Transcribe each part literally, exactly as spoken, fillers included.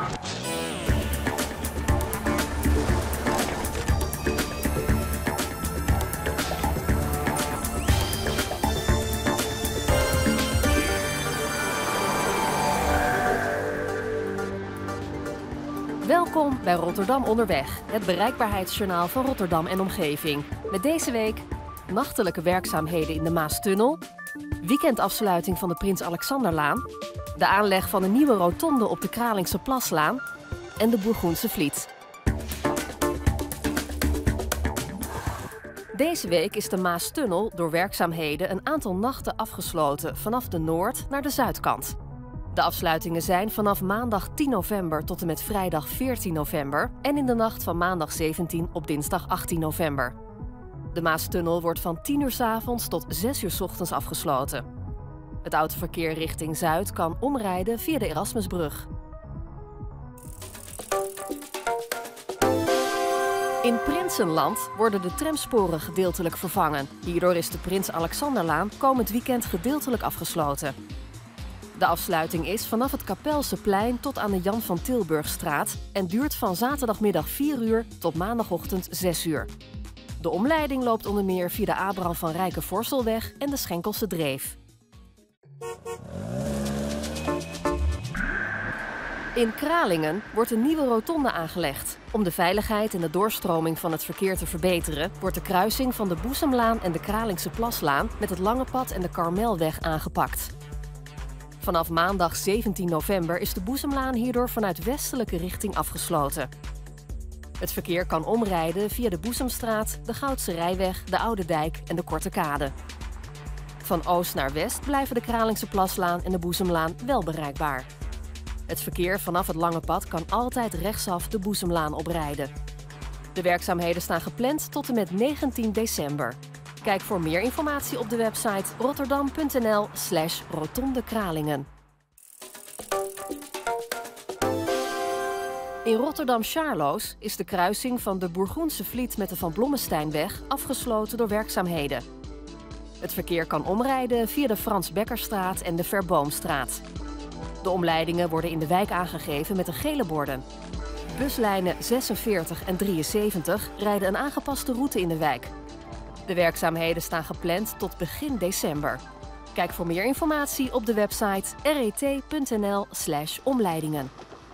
Welkom bij Rotterdam Onderweg, het bereikbaarheidsjournaal van Rotterdam en omgeving. Met deze week nachtelijke werkzaamheden in de Maastunnel, weekendafsluiting van de Prins Alexanderlaan, de aanleg van een nieuwe rotonde op de Kralingse Plaslaan en de Bourgoense Vliet. Deze week is de Maastunnel door werkzaamheden een aantal nachten afgesloten vanaf de noord naar de zuidkant. De afsluitingen zijn vanaf maandag tien november tot en met vrijdag veertien november en in de nacht van maandag zeventien op dinsdag achttien november. De Maastunnel wordt van tien uur 's avonds tot zes uur 's ochtends afgesloten. Het autoverkeer richting Zuid kan omrijden via de Erasmusbrug. In Prinsenland worden de tramsporen gedeeltelijk vervangen. Hierdoor is de Prins Alexanderlaan komend weekend gedeeltelijk afgesloten. De afsluiting is vanaf het Kapelseplein tot aan de Jan van Tilburgstraat en duurt van zaterdagmiddag vier uur tot maandagochtend zes uur. De omleiding loopt onder meer via de Abraham van Rijkenvoorselweg en de Schenkelse Dreef. In Kralingen wordt een nieuwe rotonde aangelegd. Om de veiligheid en de doorstroming van het verkeer te verbeteren, wordt de kruising van de Boezemlaan en de Kralingse Plaslaan met het Lange Pad en de Karmelweg aangepakt. Vanaf maandag zeventien november is de Boezemlaan hierdoor vanuit westelijke richting afgesloten. Het verkeer kan omrijden via de Boezemstraat, de Goudse Rijweg, de Oude Dijk en de Korte Kade. Van oost naar west blijven de Kralingse Plaslaan en de Boezemlaan wel bereikbaar. Het verkeer vanaf het Lange Pad kan altijd rechtsaf de Boezemlaan oprijden. De werkzaamheden staan gepland tot en met negentien december. Kijk voor meer informatie op de website rotterdam punt n l slash rotonde Kralingen. In Rotterdam-Charloes is de kruising van de Bourgoense Vliet met de Van Blommesteinweg afgesloten door werkzaamheden. Het verkeer kan omrijden via de Frans Bekkerstraat en de Verboomstraat. De omleidingen worden in de wijk aangegeven met de gele borden. Buslijnen zesenveertig en drieënzeventig rijden een aangepaste route in de wijk. De werkzaamheden staan gepland tot begin december. Kijk voor meer informatie op de website r e t punt n l slash omleidingen.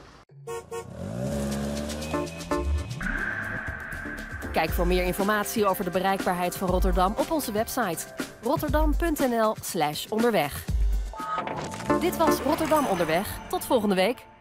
Kijk voor meer informatie over de bereikbaarheid van Rotterdam op onze website rotterdam punt n l slash onderweg. Dit was Rotterdam Onderweg. Tot volgende week.